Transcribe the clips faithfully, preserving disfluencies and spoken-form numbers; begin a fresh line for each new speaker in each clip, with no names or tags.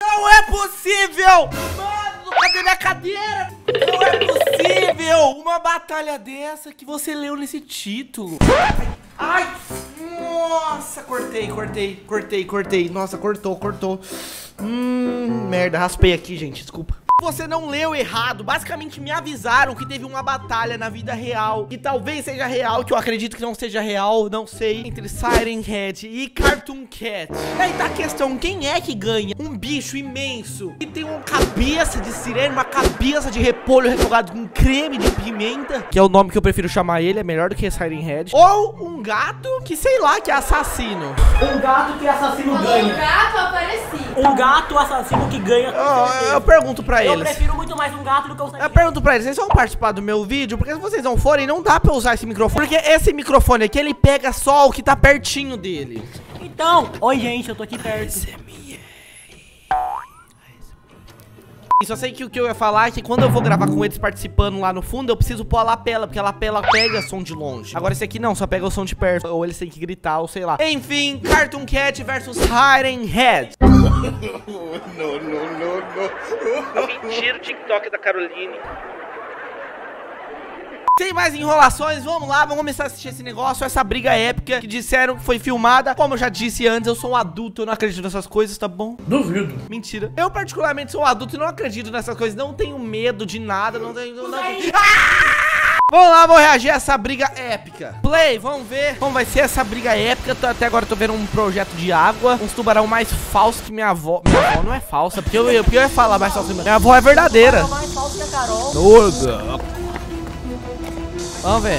Não é possível! Mano, cadê minha cadeira? Não é possível! Uma batalha dessa que você leu nesse título. Ai, nossa, cortei, cortei, cortei, cortei. Nossa, cortou, cortou. Hum, merda, raspei aqui, gente, desculpa. Você não leu errado, basicamente me avisaram que teve uma batalha na vida real, que talvez seja real, que eu acredito que não seja real, não sei, entre Siren Head e Cartoon Cat. E aí tá a questão, quem é que ganha? Um bicho imenso, que tem uma cabeça de sirene, uma cabeça de repolho refogado com creme de pimenta, que é o nome que eu prefiro chamar ele, é melhor do que Siren Head. Ou um gato que, sei lá, que é assassino.
Um gato que assassino ganha.
Um gato apareci.
Um gato assassino que ganha.
Eu, eu pergunto pra
Eu
eles.
prefiro muito mais um gato do que um Siren
Eu pergunto pra eles, vocês vão participar do meu vídeo? Porque se vocês não forem, não dá pra eu usar esse microfone. Porque esse microfone aqui, ele pega só o que tá pertinho dele.
Então, oi gente, eu tô aqui perto.
Só sei que o que eu ia falar é que quando eu vou gravar com eles participando lá no fundo, eu preciso pôr a lapela, porque a lapela pega som de longe. Agora esse aqui não, só pega o som de perto. Ou eles têm que gritar, ou sei lá. Enfim, Cartoon Cat versus Siren Head. Não, não, não, não. Mentira o TikTok da Caroline. Sem mais enrolações, vamos lá, vamos começar a assistir esse negócio, essa briga épica que disseram que foi filmada. Como eu já disse antes, eu sou um adulto, eu não acredito nessas coisas, tá bom?
Duvido.
Mentira. Eu particularmente sou um adulto e não acredito nessas coisas, não tenho medo de nada, não tenho... Não... Ah! Vamos lá, vamos reagir a essa briga épica. Play, vamos ver como vai ser essa briga épica. Tô, até agora eu tô vendo um projeto de água, uns tubarão mais falsos que minha avó. Minha avó não é falsa, porque eu, eu, porque eu ia falar mais falso. Minha avó é verdadeira.
É mais falso que a Carol.
Toda. Vamos ver.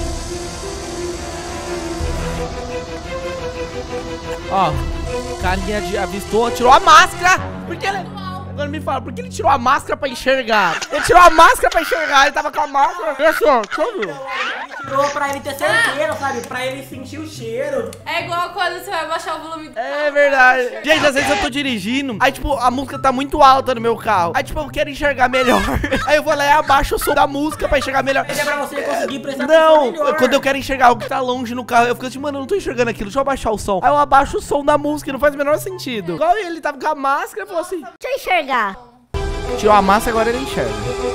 Ó, carinha de avistou, tirou a máscara. Por que ele... Agora me fala, por que ele tirou a máscara pra enxergar? Ele tirou a máscara pra enxergar, ele tava com a máscara. Fechou, deixa eu ver.
Tirou pra ele ter certeza, sabe? Pra ele sentir o cheiro.
É igual quando você vai baixar o volume do
É verdade. Gente, às vezes eu tô dirigindo, aí tipo, a música tá muito alta no meu carro. Aí tipo, eu quero enxergar melhor. Aí eu vou lá e abaixo o som da música pra enxergar melhor.
Mas é pra você conseguir prestar
Não,
atenção melhor.
quando eu quero enxergar algo que tá longe no carro, eu fico assim, mano, eu não tô enxergando aquilo, deixa eu abaixar o som. Aí eu abaixo o som da música, não faz o menor sentido. Igual ele tava com a máscara e falou assim,
Deixa eu enxergar.
tirou a máscara, agora ele enxerga.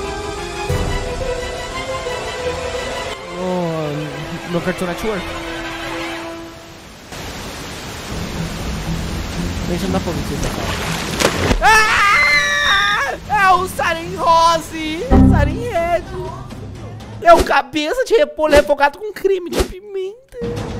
No, no Cartoon Network. Deixa eu dar pra ver se ah! É o Siren Rose! Siren Red! É o cabeça de repolho refogado com creme de pimenta.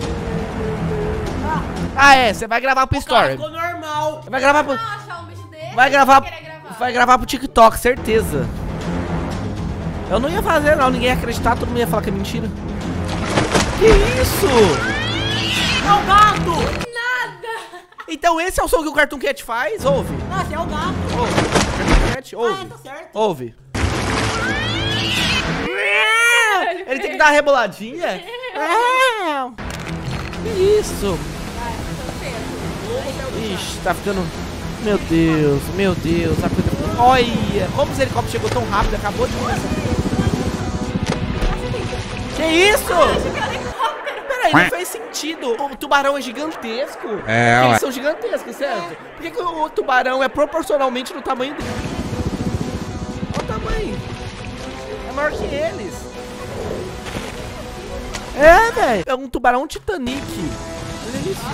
Ah, é, você vai gravar pro Story.
Ficou normal.
Vai gravar pro...
Não achar um bicho desse.
Vai gravar...
querer gravar.
Vai gravar pro TikTok, certeza. Eu não ia fazer não, ninguém ia acreditar, todo mundo ia falar que é mentira. Que isso?
É o gato.
Nada.
Então esse é o som que o Cartoon Cat faz? Ouve.
Ah, esse é o gato.
Ouve. Cartoon Cat,
Ah,
ouve.
tá certo.
Ouve. Ele tem que dar uma reboladinha? Que isso? Ixi, tá ficando... Meu Deus, meu Deus, tá ficando... Olha, como os helicópteros chegou tão rápido, acabou de começar. Que isso? Peraí, não faz sentido. O tubarão é gigantesco.
É,
Eles
ué.
são gigantescos, certo? Por que, que o tubarão é proporcionalmente do tamanho dele? Olha o tamanho. É maior que eles. É, velho. É um tubarão Titanic. Olha isso.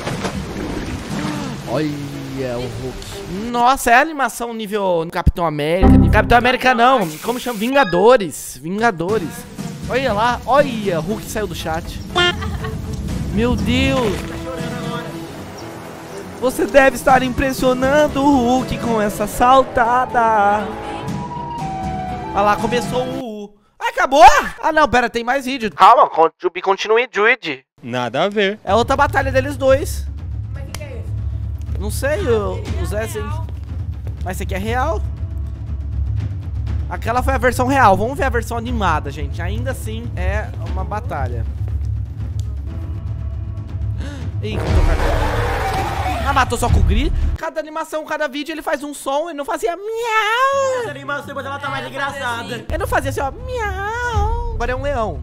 Olha o Hulk. Nossa, é a animação nível Capitão América. Nível... Capitão América não. Como chama? Vingadores. Vingadores. Olha lá. Olha, Hulk saiu do chat. Meu Deus. Você deve estar impressionando o Hulk com essa saltada. Olha lá, começou o... Ah, acabou? Ah, não, pera, tem mais vídeo. Calma, to be continue, Jude.
Nada a ver.
É outra batalha deles dois.
Mas o que, que é isso?
Não sei, o, o Zé sim. Mas esse aqui é real. Aquela foi a versão real. Vamos ver a versão animada, gente. Ainda assim é uma batalha. Ih, contou o cartão. Ah, matou só com o grito. Cada animação, cada vídeo ele faz um som e não fazia miau.
Essa animação depois ela tá mais engraçada.
Ele não fazia assim, ó, miau. Agora é um leão.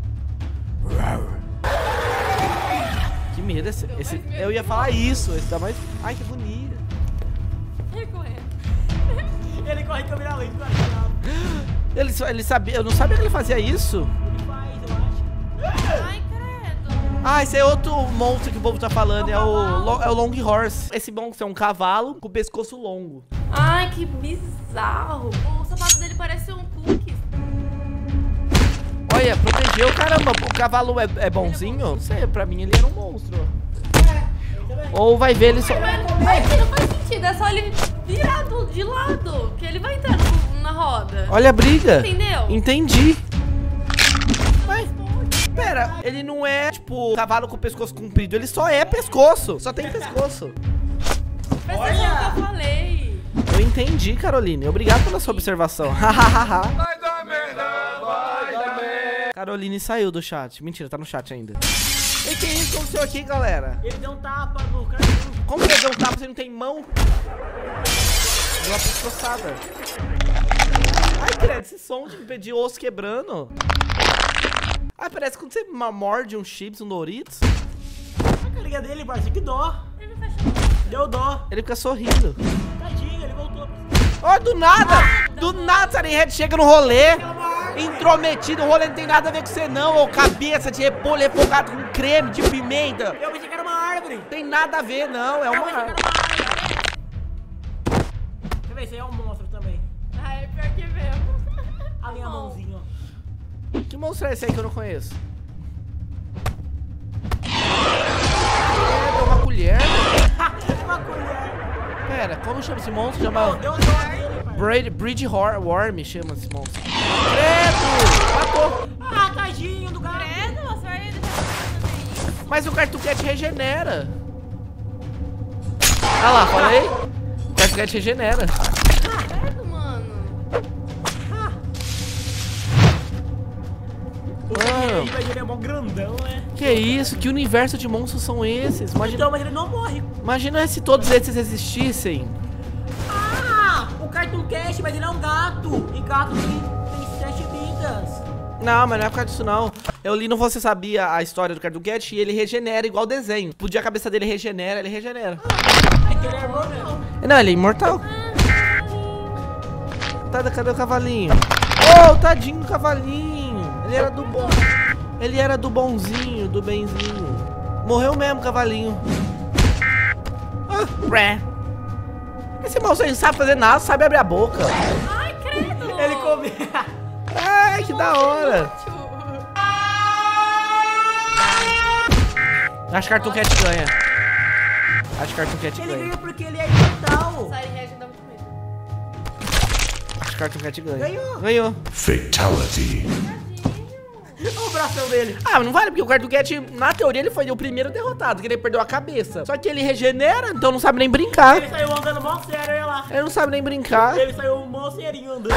Que medo esse, esse... Eu ia falar isso. Esse dá mais... Ai, que bonito.
Recorrendo.
corre em câmera lenta.
Ele, só- ele sabia, eu não sabia que ele fazia isso.
Ele faz, eu acho.
Ai, credo.
Ah, esse é outro monstro que o povo tá falando, é o, lo- é o Long Horse. Esse monstro é um cavalo com o pescoço longo.
Ai, que bizarro. O sapato dele parece um cookie.
Olha, protegeu, caramba, o cavalo é, é bonzinho? Não sei, pra mim ele era um monstro. Ou vai ver ele só...
Mas que não faz sentido, é só ele virar do- de lado, que ele vai entrar no- na roda.
Olha a briga.
Entendeu?
Entendi. Mas, pera, ele não é, tipo, cavalo com o pescoço comprido, ele só é pescoço, só tem pescoço.
Presta atenção no que eu falei.
Eu entendi, Caroline, obrigado pela sua observação.
Vai dar merda, vai dar merda.
Caroline saiu do chat, mentira, tá no chat ainda. E que isso aconteceu aqui, galera?
Ele deu um tapa no cara.
Como que ele deu um tapa se não tem mão? Deu uma pescoçada. Ai, credo, esse som de, de osso quebrando. Ai, parece quando você ma- morde um chips, um Doritos.
A carinha dele, parceiro, que dó.
Ele não fecha.
Deu dó.
Ele fica sorrindo.
Tadinho, ele voltou.
Ó, do nada! Do nada, Sarenhead chega no rolê. Intrometido, o rolê não tem nada a ver com você não, ô cabeça de repolho refogado com creme de pimenta.
Eu pensei que era uma árvore.
Tem nada a ver, não, é uma árvore.
Deixa eu ver, esse aí é um monstro também.
Ai, é pior que mesmo.
A minha
Bom.
mãozinha, ó.
Que monstro é esse aí que eu não conheço? É, deu uma colher.
Uma colher.
Pera, como chama esse monstro?
Pô,
Chama
deu dó dele, pai.
Braid, Bridge Hor- Worm, chama esse monstro. Credo! Matou!
Ah, tadinho do gato.
Credo, você vai deixar eu fazer isso?
Mas o Cartoon Cat regenera. Ah lá, falei? O Cartoon Cat regenera.
Credo, mano.
Mano,
Ele, ele é mó grandão, né?
que isso? Que universo de monstros são esses? Imagina,
Então, mas ele não morre.
imagina se todos esses existissem.
Ah, o Cartoon Cat, mas ele é um gato. E gato tem, tem sete vidas.
Não, mas não é por causa disso não. Eu li no Você Sabia a história do Cartoon Cat e ele regenera igual desenho. Podia a cabeça dele regenera, ele regenera.
É que ele é mortal.
Não, ele é imortal. Tá, cadê o cavalinho? Oh, tadinho do cavalinho. Ele era do bom. Ele era do bonzinho, do benzinho. Morreu mesmo, cavalinho. Ah, ré. Esse moço aí não sabe fazer nada, sabe abrir a boca.
Ai, credo.
Ele come.
Ai, que da hora. Acho que Cartoon Cat ganha. Acho que Cartoon Cat
Ele
ganha.
ganha porque ele é imortal.
Sai reagindo dá muito medo.
Acho que Cartoon Cat ganha.
Ganhou.
Ganhou.
Fatality.
Olha o bração dele.
Ah, mas não vale, porque o Cartoon Cat, na teoria, ele foi o primeiro derrotado, que ele perdeu a cabeça. Só que ele regenera, então não sabe nem brincar.
Ele saiu andando mó sério, olha lá.
Ele não sabe nem brincar.
Ele saiu mó serinho andando.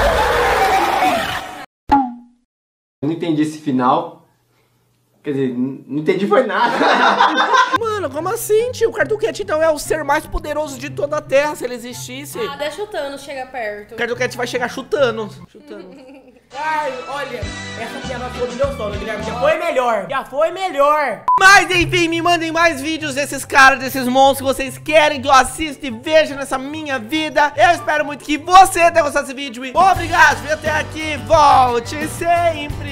Eu não entendi esse final. Quer dizer, n- não entendi foi nada.
Mano, como assim, tio? O Cartoon Cat, então, é o ser mais poderoso de toda a Terra, se ele existisse.
Ah, deixa o Thanos chegar perto.
O Cartoon Cat vai chegar chutando. Chutando.
Ai, olha, essa piada foi do meu sono, Guilherme. Já foi melhor. Já foi melhor.
Mas, enfim, me mandem mais vídeos desses caras, desses monstros que vocês querem que eu assista e veja nessa minha vida. Eu espero muito que você tenha gostado desse vídeo. E obrigado por vir até aqui. Volte sempre.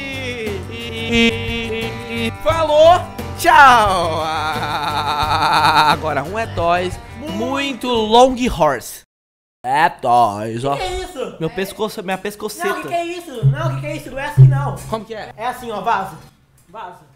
E... Falou. Tchau. Agora, um é dois. Muito long horse. É dois, ó.
O que é isso?
Meu pescoço, minha
Não, o
pescoceta.
que, que é isso? Não, o que, que é isso? Não é assim, não.
Como que é?
É assim, ó, vaza. Vaza.